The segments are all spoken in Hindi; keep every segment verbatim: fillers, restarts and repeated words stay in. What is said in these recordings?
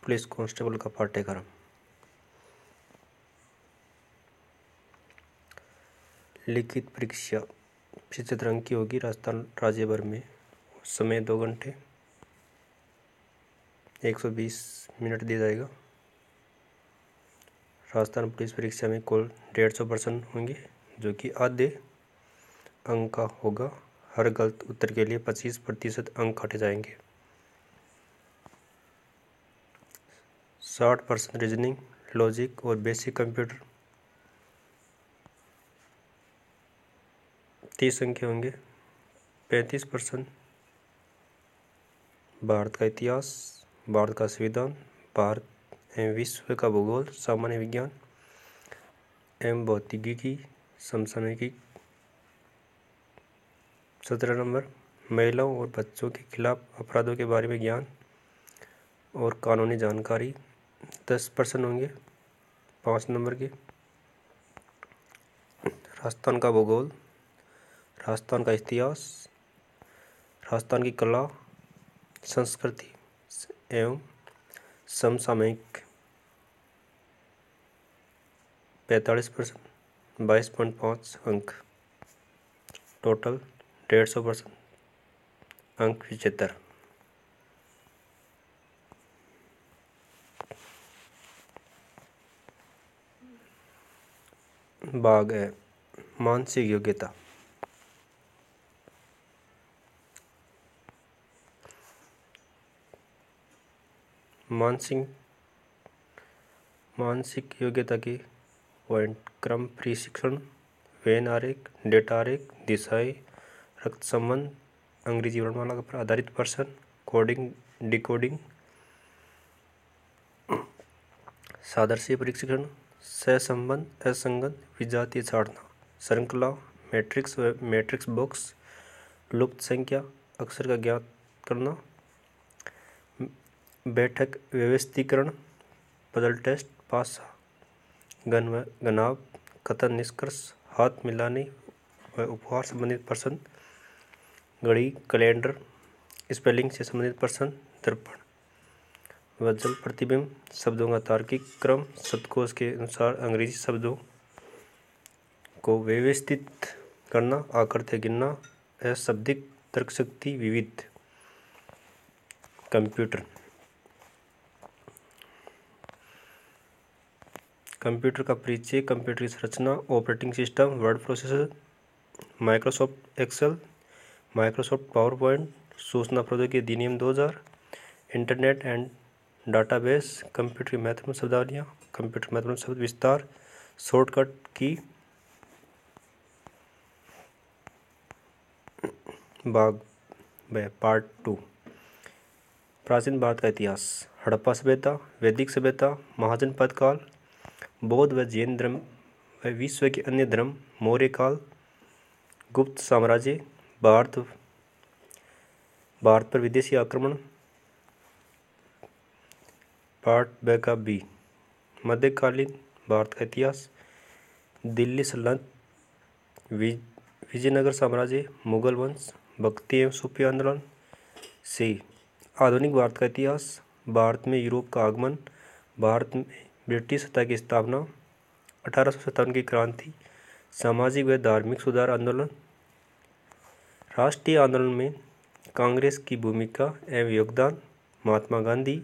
पुलिस कांस्टेबल का पाठ्यक्रम। लिखित परीक्षा पचहत्तर अंक की होगी राजस्थान राज्य भर में। समय दो घंटे एक सौ बीस मिनट दिया जाएगा। राजस्थान पुलिस परीक्षा में कुल डेढ़ सौ प्रश्न होंगे जो कि आधे अंक का होगा। हर गलत उत्तर के लिए पच्चीस प्रतिशत अंक काटे जाएंगे। साठ परसेंट रीजनिंग, लॉजिक और बेसिक कंप्यूटर तीस अंक के होंगे। पैंतीस परसेंट भारत का इतिहास, भारत का संविधान, भारत एवं विश्व का भूगोल, सामान्य विज्ञान एवं भौतिकी, समसामयिकी सत्रह नंबर, महिलाओं और बच्चों के खिलाफ अपराधों के बारे में ज्ञान और कानूनी जानकारी दस परसेंट होंगे पाँच नंबर के। राजस्थान का भूगोल, राजस्थान का इतिहास, राजस्थान की कला, संस्कृति एवं समसामयिक पैंतालीस परसेंट बाईस पॉइंट पाँच अंक। टोटल डेढ़ सौ परसेंट अंक पिछहत्तर। भाग है मानसिक योग्यता। मानसिक मानसिक योग्यता के पॉइंट क्रम प्रशिक्षण, वेन आरेख, डेटा आरेख, दिशाएं, रक्त संबंध, अंग्रेजी वर्णमाला पर आधारित प्रश्न, कोडिंग, डिकोडिंग, सादृश्य प्रशिक्षण, सहसंबंध, असंगत, विजातीय छाड़ना, श्रृंखला, मैट्रिक्स व मैट्रिक्स बॉक्स, लुप्त संख्या, अक्षर का ज्ञात करना, बैठक व्यवस्थीकरण, पजल टेस्ट, पासा, घन व घनाभ, कथन निष्कर्ष, हाथ मिलाने व उपहार संबंधित प्रश्न, घड़ी, कैलेंडर, स्पेलिंग से संबंधित प्रश्न, दर्पण, वज्र प्रतिबिंब, शब्दों का तार्किक क्रम, शब्दकोश के अनुसार अंग्रेजी शब्दों को व्यवस्थित करना, आकृति गिनना, अशाब्दिक तर्कशक्ति, विविध। कंप्यूटर कंप्यूटर का परिचय, कंप्यूटर की संरचना, operating system, word processor, Microsoft Excel, Microsoft PowerPoint, सूचना प्रौद्योगिकी अधिनियम दो हज़ार, इंटरनेट एंड डाटाबेस, कंप्यूटर की महत्वपूर्ण शब्दावलियाँ, कंप्यूटर महत्वपूर्ण शब्द विस्तार, शॉर्टकट की। भाग ब पार्ट टू। प्राचीन भारत का इतिहास, हड़प्पा सभ्यता, वैदिक सभ्यता, महाजनपद काल, बौद्ध व जैन धर्म व विश्व के अन्य धर्म, मौर्य काल, गुप्त साम्राज्य, भारत भारत पर विदेशी आक्रमण। पार्ट ब का बी, मध्यकालीन भारत का इतिहास, दिल्ली सल्तनत, विजयनगर साम्राज्य, मुगल वंश, भक्ति एवं सूफी आंदोलन। सी, आधुनिक भारत का इतिहास, भारत में यूरोप का आगमन, भारत में ब्रिटिश सत्ता की स्थापना, अठारह सौ सत्तावन की क्रांति, सामाजिक व धार्मिक सुधार आंदोलन। राष्ट्रीय आंदोलन में कांग्रेस की भूमिका एवं योगदान, महात्मा गांधी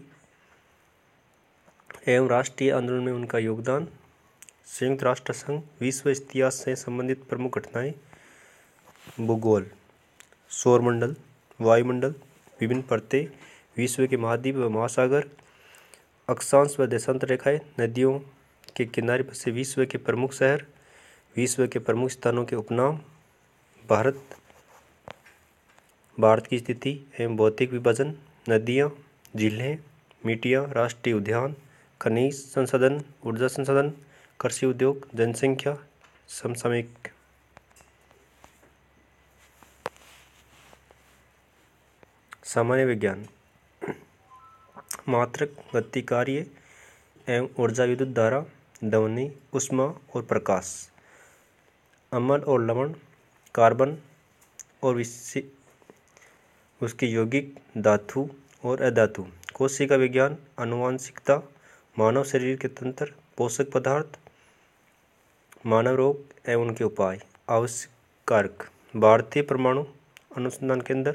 एवं राष्ट्रीय आंदोलन में उनका योगदान, संयुक्त राष्ट्र संघ, विश्व इतिहास से संबंधित प्रमुख घटनाएं। भूगोल, सौरमंडल, वायुमंडल, विभिन्न परतें, विश्व के महाद्वीप व महासागर, अक्षांश व देशांतर रेखाएं, नदियों के किनारे बसे विश्व के प्रमुख शहर, विश्व के प्रमुख स्थानों के उपनाम, भारत भारत की स्थिति एवं भौतिक विभाजन, नदियाँ, झीलें, मिट्टियाँ, राष्ट्रीय उद्यान, खनिज संसाधन, ऊर्जा संसाधन, कृषि उद्योग, जनसंख्या, समसामयिक। सामान्य विज्ञान, मात्रक, गति, कार्य एवं ऊर्जा, विद्युत धारा, ध्वनि, ऊष्मा और प्रकाश, अम्ल और लवण, कार्बन और उसके यौगिक, धातु और अधातु, कोशिका विज्ञान, आनुवंशिकता, मानव शरीर के तंत्र, पोषक पदार्थ, मानव रोग एवं उनके उपाय। आवश्यक कारक: भारतीय परमाणु अनुसंधान केंद्र,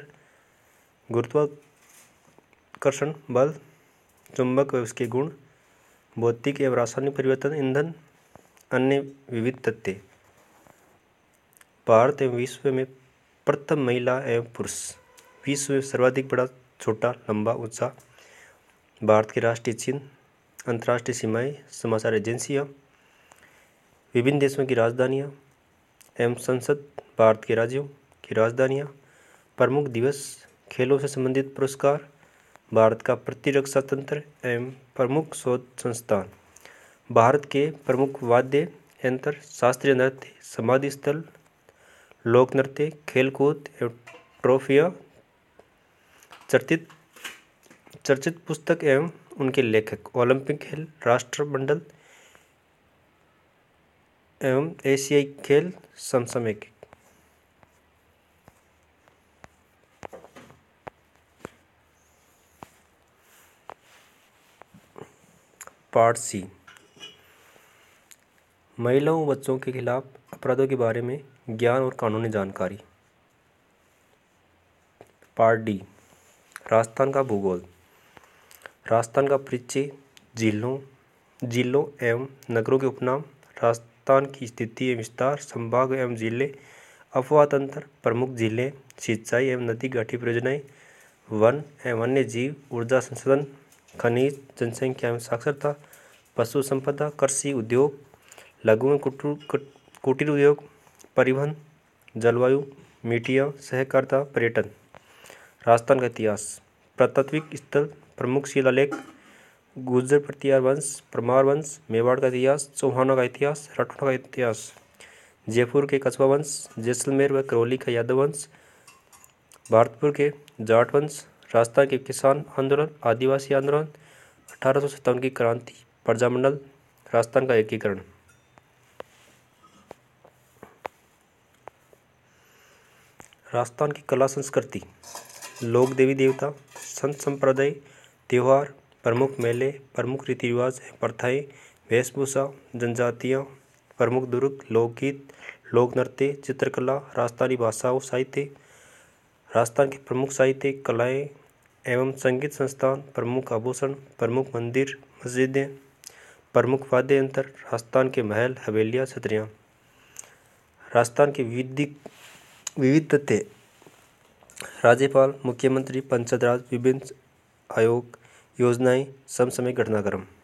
गुरुत्वाकर्षण बल, चुंबक व उसके गुण, भौतिक एवं रासायनिक परिवर्तन, ईंधन, अन्य विविध तथ्य। भारत एवं विश्व में प्रथम महिला एवं पुरुष। विश्व में सर्वाधिक बड़ा, छोटा, लंबा, ऊंचा। भारत के राष्ट्रीय चिन्ह, अंतर्राष्ट्रीय सीमाएं, समाचार एजेंसियां, विभिन्न देशों की राजधानियां एवं संसद, भारत के राज्यों की राजधानियां, प्रमुख दिवस, खेलों से संबंधित पुरस्कार, भारत का प्रतिरक्षा तंत्र एवं प्रमुख शोध संस्थान, भारत के प्रमुख वाद्य यंत्र, शास्त्रीय नृत्य, समाधि स्थल, लोक नृत्य, खेलकूद एवं ट्रॉफियां, चर्चित चर्चित पुस्तक एवं उनके लेखक, ओलंपिक खेल, राष्ट्रमंडल एवं एशियाई खेल, समसामयिक। पार्ट सी, महिलाओं व बच्चों के खिलाफ अपराधों के बारे में ज्ञान और कानूनी जानकारी। पार्ट डी, राजस्थान का भूगोल। राजस्थान का परिचय, जिलों जिलों एवं नगरों के उपनाम, राजस्थान की स्थिति एवं विस्तार, संभाग एवं जिले, अफवाह तंत्र, प्रमुख जिले, सिंचाई एवं नदी घाटी परियोजनाएं, वन एवं वन्य जीव, ऊर्जा संसाधन, खनिज, जनसंख्या एवं साक्षरता, पशु संपदा, कृषि, उद्योग, लघु एवं कुटीर उद्योग, परिवहन, जलवायु, मीडिया, सहकारिता, पर्यटन। राजस्थान का इतिहास, पुरातात्विक स्थल, प्रमुख शिलालेख, गुर्जर प्रतिहार वंश, परमार वंश, मेवाड़ का इतिहास, चौहानों का इतिहास, राठौड़ों का इतिहास, जयपुर के कछवा वंश, जैसलमेर व करौली का यादव वंश, भारतपुर के जाट वंश, राजस्थान के किसान आंदोलन, आदिवासी आंदोलन, अठारह सौ सत्तावन की क्रांति, प्रजामंडल, राजस्थान का एकीकरण। राजस्थान की कला संस्कृति, लोक देवी देवता, संत संप्रदाय, त्यौहार, प्रमुख मेले, प्रमुख रीति रिवाज, प्रथाएं, वेशभूषा, जनजातियाँ, प्रमुख दुर्ग, लोकगीत, लोक नृत्य, चित्रकला, राजस्थानी भाषा और साहित्य, राजस्थान के प्रमुख साहित्य, कलाएं एवं संगीत संस्थान, प्रमुख आभूषण, प्रमुख मंदिर, मस्जिदें, प्रमुख वाद्य यंत्र, राजस्थान के महल, हवेलियाँ, छतरियाँ। राजस्थान के विविध विविध तथ्य, राज्यपाल, मुख्यमंत्री, पंचायत राज, विभिन्न आयोग, योजनाएं, समसामयिक घटनाक्रम।